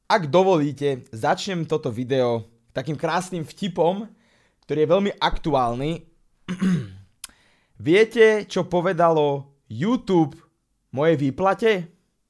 Ak dovolíte, začnem toto video takým krásnym vtipom, ktorý je veľmi aktuálny. Viete, čo povedalo YouTube mojej výplate?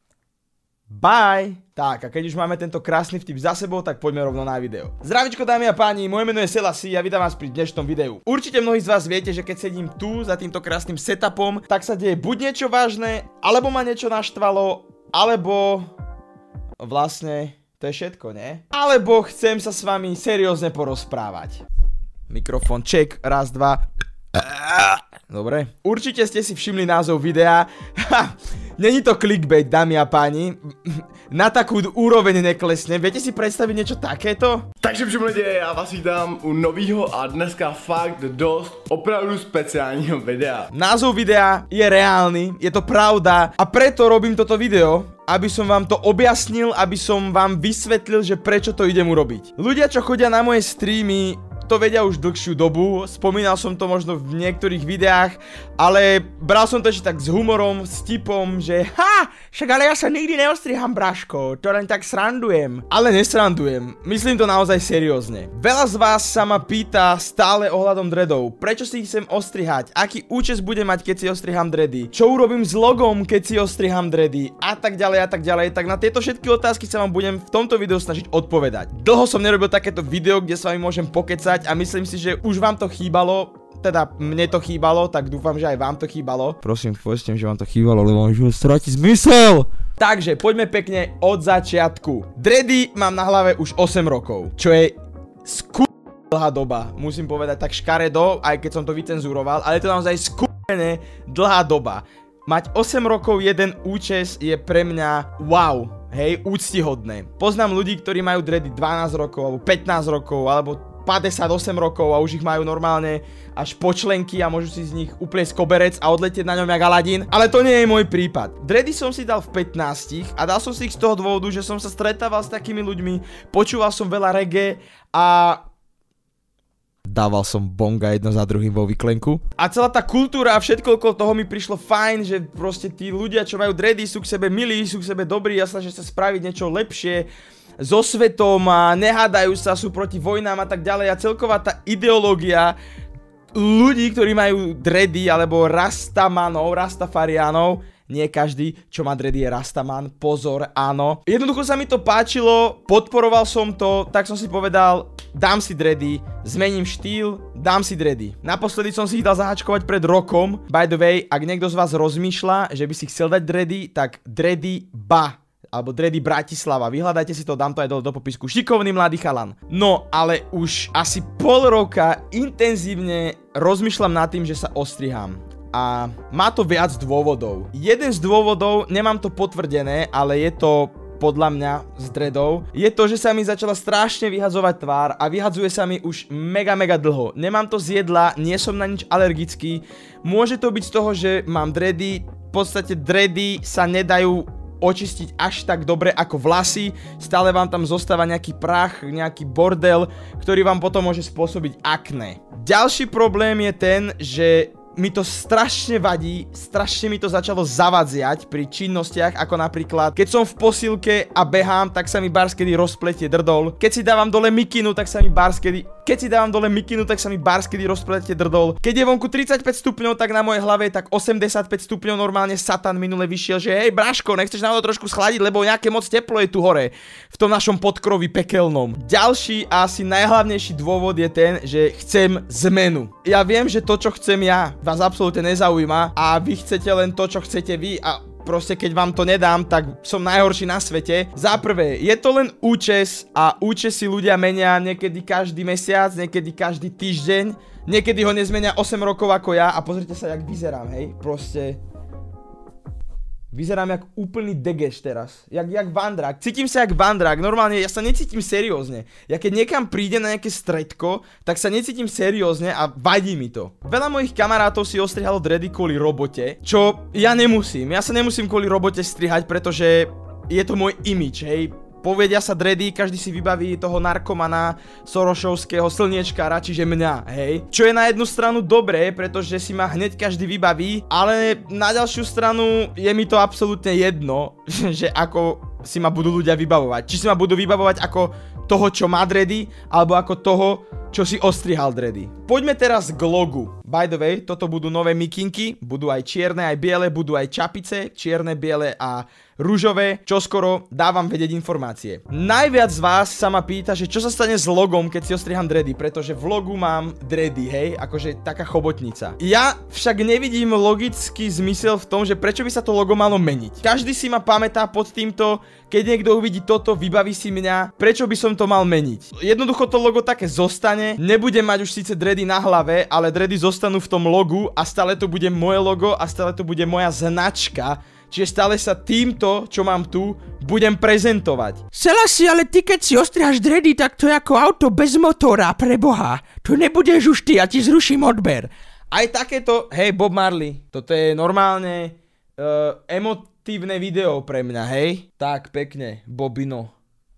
Bye! Tak, a keď už máme tento krásny vtip za sebou, tak poďme rovno na video. Zdravíčko dámy a páni, moje meno je Selassie a vítam vás pri dnešnom videu. Určite mnohí z vás viete, že keď sedím tu za týmto krásnym setupom, tak sa deje buď niečo vážne, alebo ma niečo naštvalo, alebo vlastne to je všetko, nie? Alebo chcem sa s vami seriózne porozprávať. Mikrofón check, raz, dva. Dobre. Určite ste si všimli názov videa. Není to clickbait, dámy a páni. Na takú úroveň neklesne. Viete si predstaviť niečo takéto? Takže všem lidi, já vás vítám u novýho a dneska fakt dost opravdu speciálního videa. Názov videa je reálny, je to pravda a preto robím toto video, aby som vám to objasnil, aby som vám vysvetlil, že prečo to idem urobiť. Ľudia, čo chodia na moje streamy, to vedia už dlhšiu dobu, spomínal som to možno v niektorých videách, ale bral som to ešte tak s humorom, s tipom, že však ale ja sa nikdy neostriham, Braško, to len tak srandujem. Ale nesrandujem, myslím to naozaj seriózne. Veľa z vás sa ma pýta stále ohľadom dreadov, prečo si ich chcem ostrihať, aký účes bude mať, keď si ostriham dready, čo urobím s logom, keď si ostriham dready a tak ďalej, tak na tieto všetky otázky sa vám budem v tomto videu snažiť odpovedať. Dlho som nerobil takéto video, kde s vami môžem pokecať a myslím si, že už vám to chýbalo, teda mne to chýbalo, tak dúfam, že aj vám to chýbalo. Prosím, povedzte mi, že vám to chýbalo, lebo už stráti zmysel. Takže poďme pekne od začiatku. Dready mám na hlave už 8 rokov, čo je dlhá doba, musím povedať tak škaredo, aj keď som to vycenzuroval, ale je to naozaj dlhá doba. Mať 8 rokov jeden účes je pre mňa wow, hej, úctihodné. Poznám ľudí, ktorí majú dready 12 rokov, alebo 15 rokov, alebo 58 rokov a už ich majú normálne až po členky a môžu si z nich upliesť koberec a odletieť na ňom jak Aladín. Ale to nie je môj prípad. Dready som si dal v 15 a dal som si ich z toho dôvodu, že som sa stretával s takými ľuďmi, počúval som veľa reggae a dával som bonga jedno za druhým vo výklenku. A celá tá kultúra a všetko okolo toho mi prišlo fajn, že proste tí ľudia, čo majú dready, sú k sebe milí, sú k sebe dobrí a snažia sa spraviť niečo lepšie so svetom a nehádajú sa, sú proti vojnám a tak ďalej a celková tá ideológia ľudí, ktorí majú dready alebo rastamanov, rastafariánov, nie každý, čo má dready je rastaman, pozor, áno. Jednoducho sa mi to páčilo, podporoval som to, tak som si povedal, dám si dready, zmením štýl, dám si dready. Naposledy som si ich dal zahačkovať pred rokom. By the way, ak niekto z vás rozmýšľa, že by si chcel dať dready, tak dready alebo Dready Bratislava, vyhľadajte si to, dám to aj dole do popisku, šikovný mladý chalan. No, ale už asi pol roka intenzívne rozmýšľam nad tým, že sa ostriham. A má to viac dôvodov. Jeden z dôvodov, nemám to potvrdené, ale je to podľa mňa z dreadov, je to, že sa mi začala strašne vyhadzovať tvár a vyhadzuje sa mi už mega dlho. Nemám to z jedla, nie som na nič alergický. Môže to byť z toho, že mám dready, v podstate dready sa nedajú očistiť až tak dobre ako vlasy, stále vám tam zostáva nejaký prach, nejaký bordel, ktorý vám potom môže spôsobiť akné. Ďalší problém je ten, že mi to strašne vadí, strašne mi to začalo zavadziať pri činnostiach, ako napríklad, keď som v posilke a behám, tak sa mi barskedy rozpletie drdol. Keď si dávam dole mikinu, tak sa mi barskedy rozpletie drdol. Keď je vonku 35 stupňov, tak na mojej hlave je tak 85 stupňov, normálne Satan minule vyšiel, že hej Braško, nechceš nám to trošku schladiť, lebo nejaké moc teplo je tu hore, v tom našom podkroví pekelnom. Ďalší a asi najhlavnejší dôvod je ten, že chcem zmenu. Ja viem, že to, čo chcem ja, vás absolútne nezaujíma a vy chcete len to, čo chcete vy a proste keď vám to nedám, tak som najhorší na svete. Za prvé, je to len účes a účesy ľudia menia niekedy každý mesiac, niekedy každý týždeň, niekedy ho nezmenia 8 rokov ako ja a pozrite sa, jak vyzerám, hej, proste vyzerám jak úplný degeš teraz, jak vandrák, cítim sa jak vandrák, normálne ja sa necítim seriózne, ja keď niekam prídem na nejaké stredko, tak sa necítim seriózne a vadí mi to. Veľa mojich kamarátov si ostrihalo dready kvôli robote, čo ja nemusím, ja sa nemusím kvôli robote strihať, pretože je to môj image, hej. Povedia sa dready, každý si vybaví toho narkomana, sorošovského slniečkára, čiže mňa, hej. Čo je na jednu stranu dobré, pretože si ma hneď každý vybaví, ale na ďalšiu stranu je mi to absolútne jedno, že ako si ma budú ľudia vybavovať. Či si ma budú vybavovať ako toho, čo má dready, alebo ako toho, čo si ostrihal dready. Poďme teraz k logu. By the way, toto budú nové mikinky, budú aj čierne, aj biele, budú aj čapice, čierne, biele a ružové. Čoskoro dávam vedieť informácie. Najviac z vás sa ma pýta, že čo sa stane s logom, keď si ostriham dready, pretože v logu mám dready, hej, akože taká chobotnica. Ja však nevidím logický zmysel v tom, že prečo by sa to logo malo meniť. Každý si ma pamätá pod týmto, keď niekto uvidí toto, vybaví si mňa, prečo by som to mal meniť. Jednoducho to logo také zostane, nebudem mať už síce dready na hlave, ale dready zostanú v tom logu a stále to bude moje logo a stále to bude moja značka. Čiže stále sa týmto, čo mám tu, budem prezentovať. Selassie, ale ty keď si ostrihaš dready, tak to je ako auto bez motora, preboha. To nebudeš už ty, ja ti zruším odber. Aj takéto, hej Bob Marley, toto je normálne emotívne video pre mňa, hej? Tak, pekne, Bobino.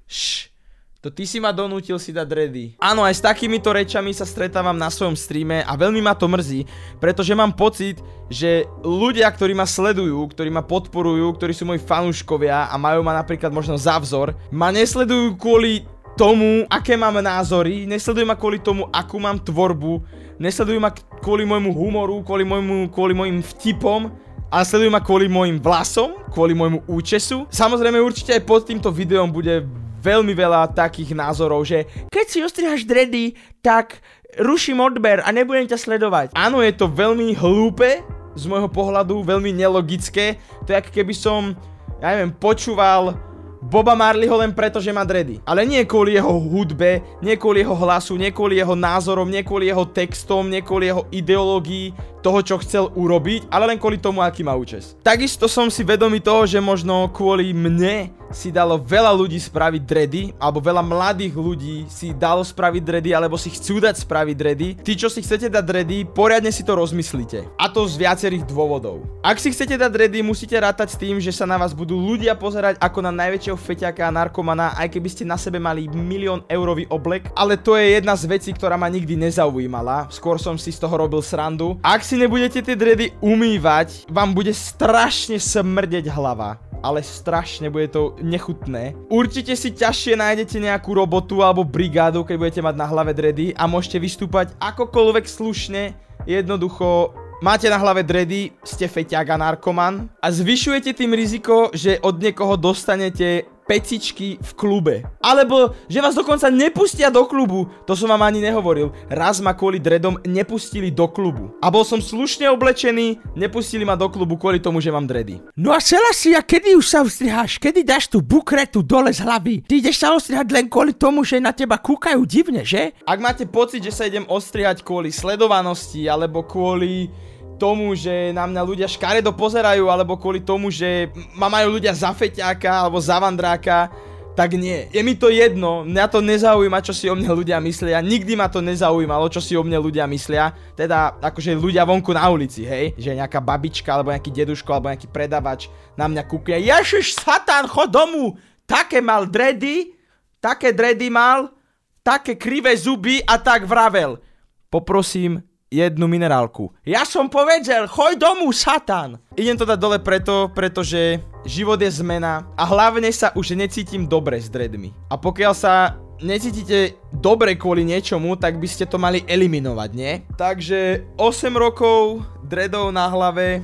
To ty si ma donútil si dať dready. Áno, aj s takýmito rečami sa stretávam na svojom streame a veľmi ma to mrzí, pretože mám pocit, že ľudia, ktorí ma sledujú, ktorí ma podporujú, ktorí sú moji fanúškovia a majú ma napríklad možno za vzor, ma nesledujú kvôli tomu, aké mám názory, nesledujú ma kvôli tomu, akú mám tvorbu, nesledujú ma kvôli môjmu humoru, kvôli môjim vtipom, ale sledujú ma kvôli môjim vlasom, kvôli môjmu účesu. Samozrejme určite aj pod týmto videom bude veľmi veľa takých názorov, že keď si ostrihaš dready, tak ruším odber a nebudem ťa sledovať. Áno, je to veľmi hlúpe, z môjho pohľadu, veľmi nelogické. To je ako keby som, ja neviem, počúval Boba Marleyho len preto, že má dready. Ale nie kvôli jeho hudbe, nie kvôli jeho hlasu, nie kvôli jeho názorom, nie kvôli jeho textom, nie kvôli jeho ideológii toho, čo chcel urobiť, ale len kvôli tomu, aký má účes. Takisto som si vedomý toho, že možno kvôli mne si dalo veľa ľudí spraviť dready, alebo veľa mladých ľudí si dalo spraviť dready, alebo si chcú dať spraviť dready. Tí, čo si chcete dať dready, poriadne si to rozmyslíte. A to z viacerých dôvodov. Ak si chcete dať dready, musíte rátať s tým, že sa na vás budú ľudia pozerať ako na najväčšieho feťaka a narkomana, aj keby ste na sebe mali 1 000 000 eurový oblek. Ale to je jedna z vecí, ktorá ma nikdy nezaujímala. Skôr som si z toho robil srandu. Ak si nebudete tie dready umývať, vám bude strašne smrdeť hlava. Ale strašne bude to nechutné. Určite si ťažšie nájdete nejakú robotu alebo brigádu, keď budete mať na hlave dready a môžete vystúpať akokoľvek slušne. Jednoducho máte na hlave dready, ste feťák a narkoman a zvyšujete tým riziko, že od niekoho dostanete pecičky v klube. Alebo, že vás dokonca nepustia do klubu. To som vám ani nehovoril. Raz ma kvôli dreadom nepustili do klubu. A bol som slušne oblečený, nepustili ma do klubu kvôli tomu, že mám dready. No a Selassie, kedy už sa ostriháš? Kedy dáš tú bukretu dole z hlavy? Ty ideš sa ostrihať len kvôli tomu, že na teba kúkajú divne, že? Ak máte pocit, že sa idem ostrihať kvôli sledovanosti, alebo kvôli tomu, že na mňa ľudia škaredo pozerajú, alebo kvôli tomu, že ma majú ľudia za feťáka alebo za vandráka, tak nie. Je mi to jedno, mňa to nezaujíma, čo si o mne ľudia myslia, nikdy ma to nezaujímalo, čo si o mne ľudia myslia, teda akože ľudia vonku na ulici, hej, že nejaká babička, alebo nejaký deduško, alebo nejaký predavač na mňa kúkne, Ježiš, satán, chod domu, také mal dready, také dready mal, také krivé zuby a tak vravel. Poprosím jednu minerálku. Ja som povedal, choď domu, satán. Idem to dať dole pretože život je zmena a hlavne sa už necítim dobre s dreadmi. A pokiaľ sa necítite dobre kvôli niečomu, tak by ste to mali eliminovať, nie? Takže 8 rokov dreadov na hlave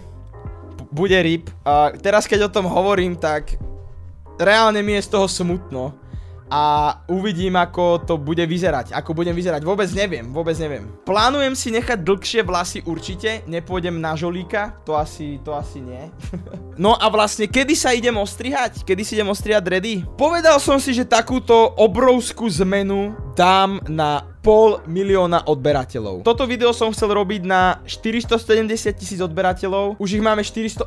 bude rip. A teraz keď o tom hovorím, tak reálne mi je z toho smutno. A uvidím, ako to bude vyzerať. Ako budem vyzerať. Vôbec neviem. Plánujem si nechať dlhšie vlasy určite. Nepôjdem na žolíka. To asi nie. No a vlastne, kedy sa idem ostrihať? Kedy si idem ostrihať dready? Povedal som si, že takúto obrovskú zmenu dám na 500 000 odberateľov. Toto video som chcel robiť na 470 000 odberateľov. Už ich máme 482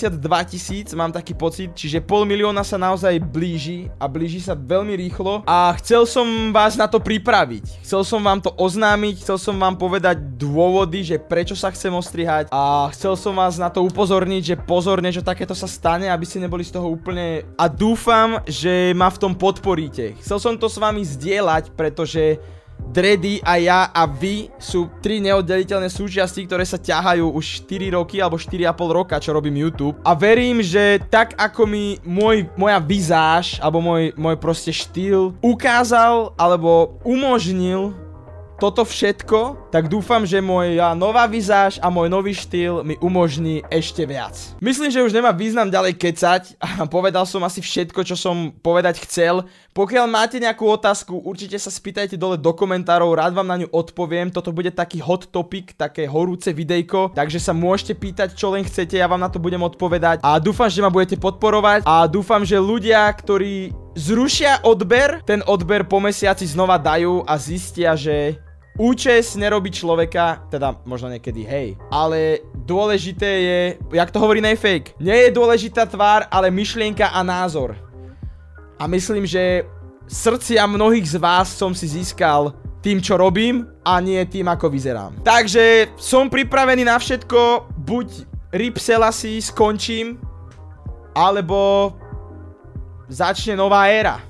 000, mám taký pocit. Čiže 500 000 sa naozaj blíži a blíži sa veľmi rýchlo. A chcel som vás na to pripraviť. Chcel som vám to oznámiť, chcel som vám povedať dôvody, že prečo sa chcem ostrihať. A chcel som vás na to upozorniť, že pozorne, že takéto sa stane, aby ste neboli z toho úplne... A dúfam, že ma v tom podporíte. Chcel som to s vami zdieľať, pretože Dready a ja a vy sú 3 neoddeliteľné súčiasti, ktoré sa ťahajú už 4 roky alebo 4,5 roka, čo robím YouTube. A verím, že tak ako mi moja vizáž alebo môj proste štýl ukázal alebo umožnil toto všetko, tak dúfam, že moja nová vizáž a môj nový štýl mi umožní ešte viac. Myslím, že už nemá význam ďalej kecať a povedal som asi všetko, čo som povedať chcel. Pokiaľ máte nejakú otázku, určite sa spýtajte dole do komentárov, rád vám na ňu odpoviem. Toto bude taký hot topic, také horúce videjko, takže sa môžete pýtať, čo len chcete, ja vám na to budem odpovedať. A dúfam, že ma budete podporovať a dúfam, že ľudia, ktorí zrušia odber, ten odber po mesiaci znova dajú a zistia, že účes nerobí človeka, teda možno niekedy hej, ale dôležité je, jak to hovorí Najfake, nie je dôležitá tvár, ale myšlienka a názor. A myslím, že srdcia mnohých z vás som si získal tým, čo robím a nie tým, ako vyzerám. Takže som pripravený na všetko, buď Rip Selassie skončím, alebo začne nová éra.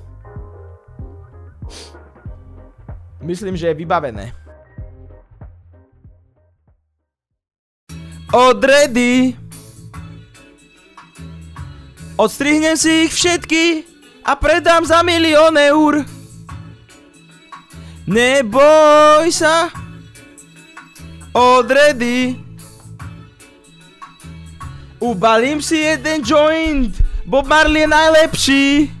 Myslím, že je vybavené. Dready. Odstrihnem si ich všetky a predám za 1 000 000 eur. Neboj sa. Dready. Ubalím si jeden joint. Bob Marley je najlepší.